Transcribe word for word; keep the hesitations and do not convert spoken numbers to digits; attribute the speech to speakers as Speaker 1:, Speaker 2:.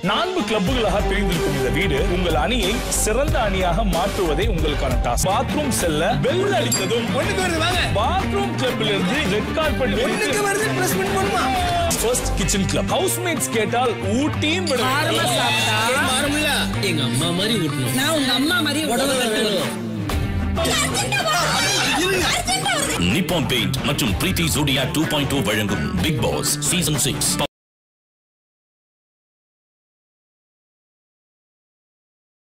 Speaker 1: நான்கு கிளப்புகளாக பிரிந்திருக்கும் இந்த வீடு உங்கள் அணியை சிறந்த அணியாக மாற்றுவதே உங்களுக்கான டாஸ்க். பாத்ரூம் செல்ல பெல் அடித்ததும் ஒண்ணுக்கு வருது வாங்க. பாத்ரூம் கிளப்பில் இருந்து ரெட் கார்பெட் ஒண்ணுக்கு வருது பிரஸ் பண்ணி போடுமா. First kitchen club. ஹவுஸ்மேட்ஸ் கேட்டால் ஊட்டியும் விட ஆரமா சாப்பிட்டா மாறும்ல. எங்க அம்மா மாதிரி ஊட்டணும். நான் உங்க அம்மா மாதிரி உடவ கட்டணும்.
Speaker 2: நிப்பான் பெயிண்ட் மற்றும் பிரீத்தி ஜோடியா டூ பாயிண்ட் டூ வழங்கும் பிக் பாஸ் சீசன் சிக்ஸ்.